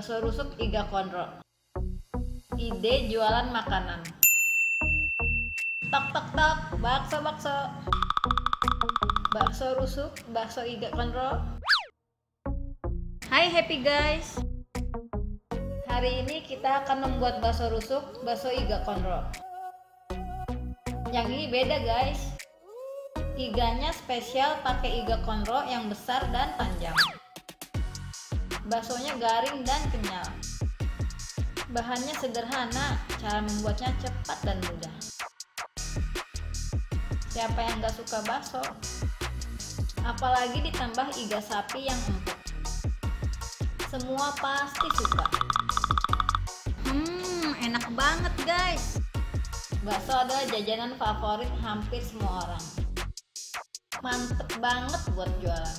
Bakso rusuk Iga Konro. Ide jualan makanan. Tok tok tok, bakso bakso. Bakso rusuk, bakso Iga Konro. Hai happy guys. Hari ini kita akan membuat bakso rusuk, bakso Iga Konro. Yang ini beda guys. Iganya spesial pakai Iga Konro yang besar dan panjang. Baksonya garing dan kenyal. Bahannya sederhana, cara membuatnya cepat dan mudah. Siapa yang gak suka bakso? Apalagi ditambah iga sapi yang empuk. Semua pasti suka. Enak banget guys. Bakso adalah jajanan favorit hampir semua orang. Mantep banget buat jualan.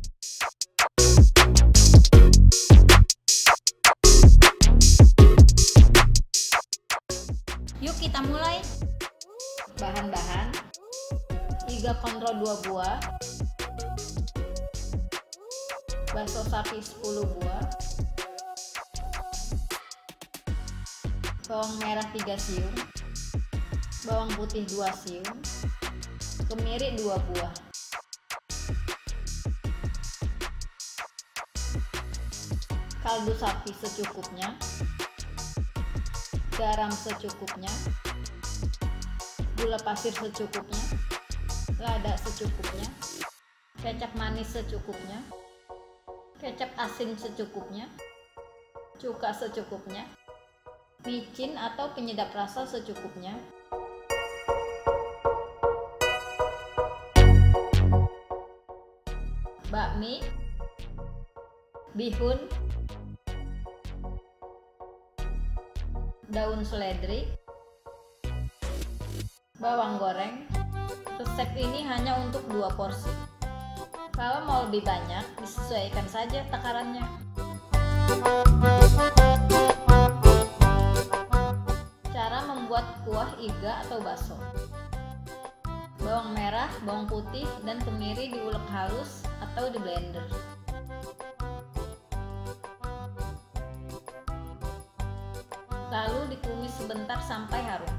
Yuk kita mulai. Bahan-bahan: Iga Konro 2 buah, bakso sapi 10 buah, bawang merah 3 siung, bawang putih 2 siung, kemiri 2 buah, kaldu sapi secukupnya, garam secukupnya, gula pasir secukupnya, lada secukupnya, kecap manis secukupnya, kecap asin secukupnya, cuka secukupnya, micin atau penyedap rasa secukupnya, bakmi, bihun, daun seledri, bawang goreng. Resep ini hanya untuk 2 porsi. Kalau mau lebih banyak, disesuaikan saja takarannya. Cara membuat kuah iga atau bakso. Bawang merah, bawang putih, dan kemiri diulek halus atau di blender. Lalu ditumis sebentar sampai harum.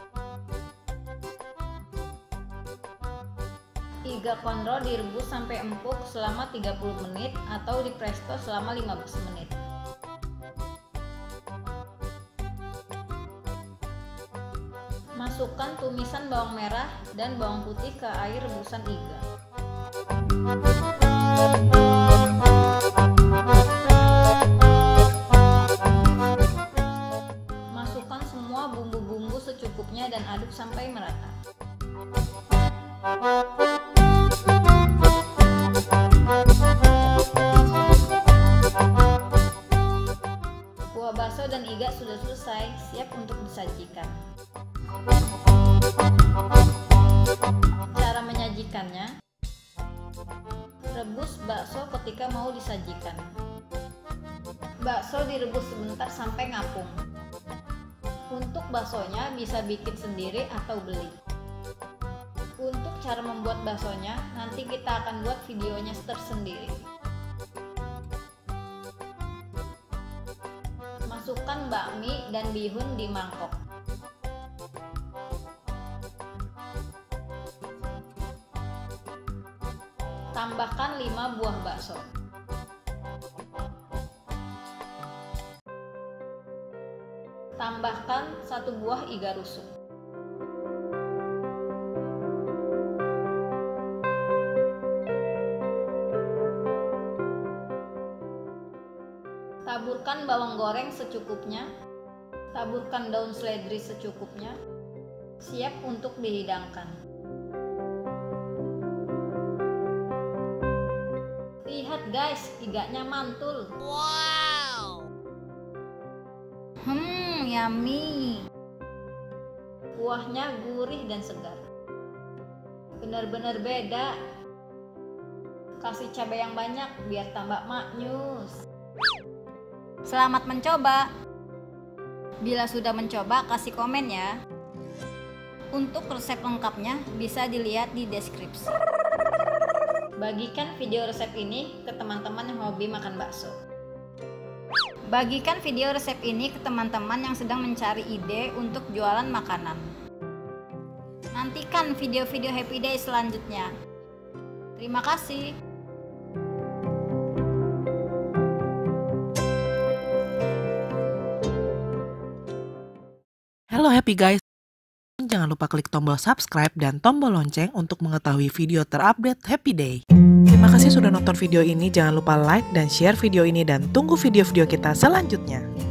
Iga Konro direbus sampai empuk selama 30 menit atau di presto selama 15 menit. Masukkan tumisan bawang merah dan bawang putih ke air rebusan iga. Masukkan semua bumbu-bumbu secukupnya dan aduk sampai merata. Kuah bakso dan iga sudah selesai, siap untuk disajikan. Cara menyajikannya: rebus bakso ketika mau disajikan. Bakso direbus sebentar sampai ngapung. Untuk baksonya bisa bikin sendiri atau beli. Untuk cara membuat baksonya, nanti kita akan buat videonya tersendiri. Masukkan bakmi dan bihun di mangkok. Tambahkan 5 buah bakso. Tambahkan 1 buah iga rusuk. Taburkan bawang goreng secukupnya. Taburkan daun seledri secukupnya. Siap untuk dihidangkan. Lihat guys, iganya mantul. Wow. Yummy. Kuahnya gurih dan segar. Benar-benar beda. Kasih cabai yang banyak biar tambah maknyus. Selamat mencoba. Bila sudah mencoba, kasih komen ya. Untuk resep lengkapnya bisa dilihat di deskripsi. Bagikan video resep ini ke teman-teman yang hobi makan bakso. Bagikan video resep ini ke teman-teman yang sedang mencari ide untuk jualan makanan. Nantikan video-video Happy Day selanjutnya. Terima kasih. Halo Happy Guys, jangan lupa klik tombol subscribe dan tombol lonceng untuk mengetahui video terupdate Happy Day. Terima kasih sudah nonton video ini, jangan lupa like dan share video ini dan tunggu video-video kita selanjutnya.